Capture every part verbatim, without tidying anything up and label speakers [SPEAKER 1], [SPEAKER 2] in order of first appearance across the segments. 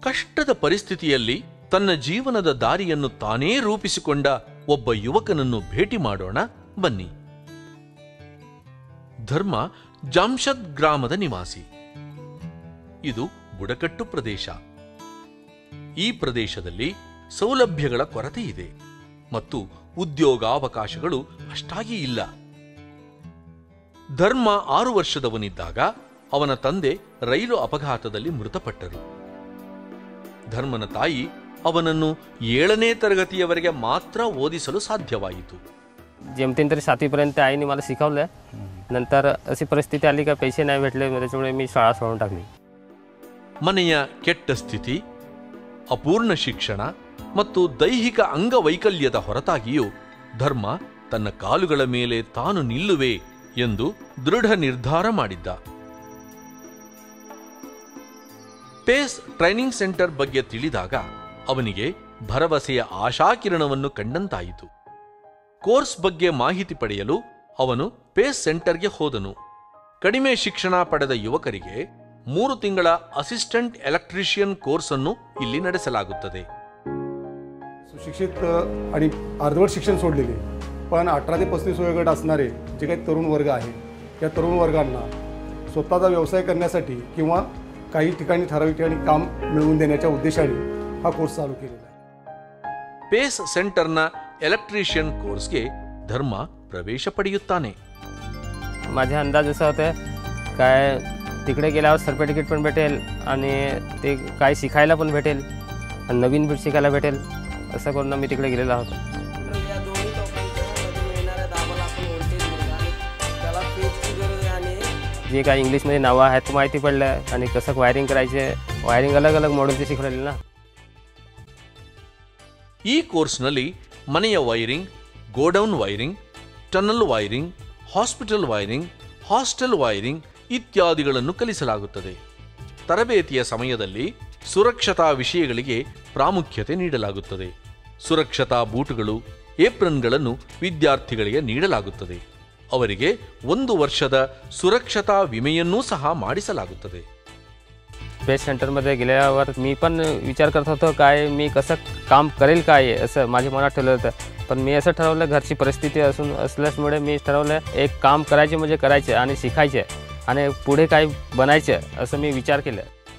[SPEAKER 1] ಕಷ್ಟದ ಪರಿಸ್ಥಿತಿಯಲ್ಲಿ ತನ್ನ ಜೀವನದ ದಾರಿಯನ್ನು ತಾನೇ ರೂಪಿಸಿಕೊಂಡ ಒಬ್ಬ ಯುವಕನನ್ನು ಭೇಟಿ ಮಾಡೋಣ ಬನ್ನಿ. ಧರ್ಮ ಜಾಮ್ಷದ್ ಗ್ರಾಮದ ನಿವಾಸಿ. ಇದು ಬುಡಕಟ್ಟು ಪ್ರದೇಶ. ಈ ಪ್ರದೇಶದಲ್ಲಿ ಸೌಲಭ್ಯಗಳ ಕೊರತೆ ಇದೆ ಮತ್ತು ಉದ್ಯೋಗಾವಕಾಶಗಳು ಅಷ್ಟಾಗಿ ಇಲ್ಲ. ಧರ್ಮ ಆರು ವರ್ಷದವನಿದ್ದಾಗ ಅವನ ತಂದೆ ರೈಲು ಅಪಘಾತದಲ್ಲಿ ಮೃತಪಟ್ಟರು. ಧರ್ಮನ ತಾಯಿ ಅವನನ್ನು ಏಳನೇ ತರಗತಿಯವರೆಗೆ ಮಾತ್ರ ಓದಿಸಲು ಸಾಧ್ಯವಾಯಿತು.
[SPEAKER 2] जेमतेम तरी सातवीपर्यंत आईने मला शिकवलं. नंतर अशी परिस्थिती आली का पैसे नाही भेटले, त्याच्यामुळे मी शाळा सोडून टाकली.
[SPEAKER 1] ಮನೆಯ ಕೆಟ್ಟ ಸ್ಥಿತಿ, ಅಪೂರ್ಣ ಶಿಕ್ಷಣ ಮತ್ತು ದೈಹಿಕ ಅಂಗವೈಕಲ್ಯದ ಹೊರತಾಗಿಯೂ ಧರ್ಮ ತನ್ನ ಕಾಲುಗಳ ಮೇಲೆ ತಾನು ನಿಲ್ಲುವೆ ಎಂದು ದೃಢ ನಿರ್ಧಾರ ಮಾಡಿದ್ದ. ಪೇಸ್ ಟ್ರೈನಿಂಗ್ ಸೆಂಟರ್ ಬಗ್ಗೆ ತಿಳಿದಾಗ ಅವನಿಗೆ ಭರವಸೆಯ ಆಶಾಕಿರಣವನ್ನು ಕಂಡಂತಾಯಿತು. ಕೋರ್ಸ್ ಬಗ್ಗೆ ಮಾಹಿತಿ ಪಡೆಯಲು ಅವನು ಪೇಸ್ ಸೆಂಟರ್ಗೆ ಹೋದನು. ಕಡಿಮೆ ಶಿಕ್ಷಣ ಪಡೆದ ಯುವಕರಿಗೆ ಮೂರು ತಿಂಗಳ ಅಸಿಸ್ಟೆಂಟ್ ಎಲೆಕ್ಟ್ರಿಷಿಯನ್ ಕೋರ್ಸ್ ಅನ್ನು ಇಲ್ಲಿ ನಡೆಸಲಾಗುತ್ತದೆ.
[SPEAKER 3] सुशिक्षित आणि अर्धवट शिक्षण सोडलेले पण अठरा ते पस्तीस वयोगट असणारे जे काही तरुण वर्ग आहे, या तरुण वर्गांना स्वतःचा व्यवसाय करण्यासाठी किंवा काही ठिकाणी ठराविक ठिकाणी काम मिळवून देण्याच्या उद्देशाने हा कोर्स चालू केलेला आहे.
[SPEAKER 1] ಪೇಸ್ ಸೆಂಟರ್ನ ಎಲೆಕ್ಟ್ರಿಷಿಯನ್ ಕೋರ್ಸ್ಗೆ ಧರ್ಮ ಪ್ರವೇಶ ಪಡೆಯುತ್ತಾನೆ.
[SPEAKER 2] माझा अंदाज असा होता काय तिकडे गेल्यावर सर्टिफिकेट पण भेटेल आणि ते काय शिकायला पण भेटेल आणि नवीन बीट शिकायला भेटेल, असं करून मी तिकडे गेलेला होतो. जे काय इंग्लिशमध्ये नावं आहेत माहिती पडलं आणि कसं वायरिंग करायचे, वायरिंग अलग अलग मॉडेलचे शिकवलेले ना.
[SPEAKER 1] ಈ ಕೋರ್ಸ್ನಲ್ಲಿ ಮನೆಯ wiring, godown wiring, tunnel wiring, hospital wiring, hostel wiring ಇತ್ಯಾದಿಗಳನ್ನು ಕಲಿಸಲಾಗುತ್ತದೆ. ತರಬೇತಿಯ ಸಮಯದಲ್ಲಿ ಸುರಕ್ಷತಾ ವಿಷಯಗಳಿಗೆ ಪ್ರಾಮುಖ್ಯತೆ ನೀಡಲಾಗುತ್ತದೆ. ಸುರಕ್ಷತಾ ಬೂಟುಗಳು, ಏಪ್ರನ್ಗಳನ್ನು ವಿದ್ಯಾರ್ಥಿಗಳಿಗೆ ನೀಡಲಾಗುತ್ತದೆ. ಅವರಿಗೆ ಒಂದು ವರ್ಷದ ಸುರಕ್ಷತಾ ವಿಮೆಯನ್ನೂ ಸಹ ಮಾಡಿಸಲಾಗುತ್ತದೆ.
[SPEAKER 2] पेस सेंटरमध्ये गेल्यावर मी पण विचार करत होतो काय मी कसं काम करेल काय असं माझ्या मनात ठरवलं होतं. पण मी असं ठरवलं, घरची परिस्थिती असून असल्यामुळे मी ठरवलं एक काम करायचे म्हणजे करायचे आणि शिकायचे आणि पुढे काय बनायचे असं मी विचार केला.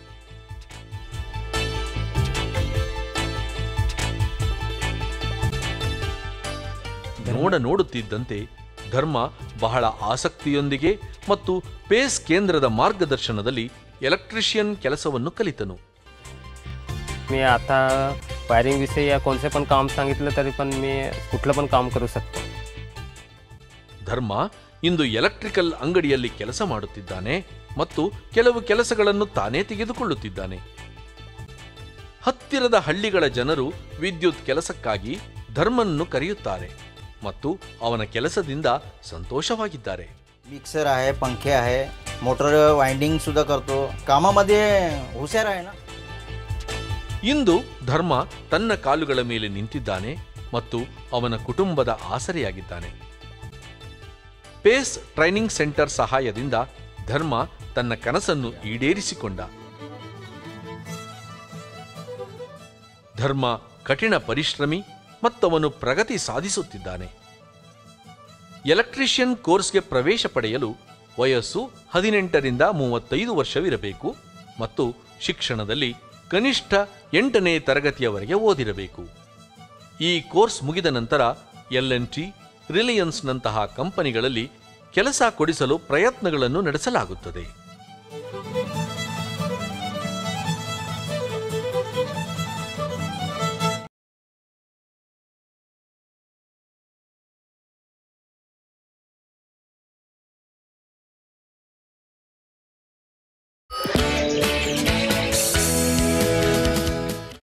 [SPEAKER 1] ನೋಡ ನೋಡುತ್ತಿದ್ದಂತೆ ಧರ್ಮ ಬಹಳ ಆಸಕ್ತಿಯೊಂದಿಗೆ ಮತ್ತು ಪೇಸ್ ಕೇಂದ್ರದ ಮಾರ್ಗದರ್ಶನದಲ್ಲಿ ಎಲೆಕ್ಟ್ರಿಷಿಯನ್ ಕೆಲಸವನ್ನು ಕಲಿತನು.
[SPEAKER 2] मी आता वायरिंग विषयी या कोणते पण काम सांगितलं तरी पण मी कुठलं पण काम करू शकतो.
[SPEAKER 1] ಧರ್ಮ ಇಂದು ಎಲೆಕ್ಟ್ರಿಕಲ್ ಅಂಗಡಿಯಲ್ಲಿ ಕೆಲಸ ಮಾಡುತ್ತಿದ್ದಾನೆ ಮತ್ತು ಕೆಲವು ಕೆಲಸಗಳನ್ನು ತಾನೇ ತೆಗೆದುಕೊಳ್ಳುತ್ತಿದ್ದಾನೆ. ಹತ್ತಿರದ ಹಳ್ಳಿಗಳ ಜನರು ವಿದ್ಯುತ್ ಕೆಲಸಕ್ಕಾಗಿ ಧರ್ಮನನ್ನು ಕರೆಯುತ್ತಾರೆ ಮತ್ತು ಅವನ ಕೆಲಸದಿಂದ ಸಂತೋಷವಾಗಿದ್ದಾರೆ.
[SPEAKER 4] मिक्सर आहे, पंखे आहे, मोटर वाइंडिंग सुद्धा करतो. कामामध्ये हुशार आहे ना.
[SPEAKER 1] ಇಂದು ಧರ್ಮ ತನ್ನ ಕಾಲುಗಳ ಮೇಲೆ ನಿಂತಿದ್ದಾನೆ ಮತ್ತು ಅವನ ಕುಟುಂಬದ ಆಸರೆಯಾಗಿದ್ದಾನೆ. ಪೇಸ್ ಟ್ರೈನಿಂಗ್ ಸೆಂಟರ್ ಸಹಾಯದಿಂದ ಧರ್ಮ ತನ್ನ ಕನಸನ್ನು ಈಡೇರಿಸಿಕೊಂಡ. ಧರ್ಮ ಕಠಿಣ ಪರಿಶ್ರಮಿ ಮತ್ತವನು ಪ್ರಗತಿ ಸಾಧಿಸುತ್ತಿದ್ದಾನೆ. ಎಲೆಕ್ಟ್ರಿಷಿಯನ್ ಕೋರ್ಸ್ಗೆ ಪ್ರವೇಶ ಪಡೆಯಲು ವಯಸ್ಸು ಹದಿನೆಂಟರಿಂದ ಮೂವತ್ತೈದು ವರ್ಷವಿರಬೇಕು ಮತ್ತು ಶಿಕ್ಷಣದಲ್ಲಿ ಕನಿಷ್ಠ ಎಂಟನೇ ತರಗತಿಯವರೆಗೆ ಓದಿರಬೇಕು. ಈ ಕೋರ್ಸ್ ಮುಗಿದ ನಂತರ ಎಲ್ ಎನ್ ಟಿ, ರಿಲಯನ್ಸ್ನಂತಹ ಕಂಪನಿಗಳಲ್ಲಿ ಕೆಲಸ ಕೊಡಿಸಲು ಪ್ರಯತ್ನಗಳನ್ನು ನಡೆಸಲಾಗುತ್ತದೆ.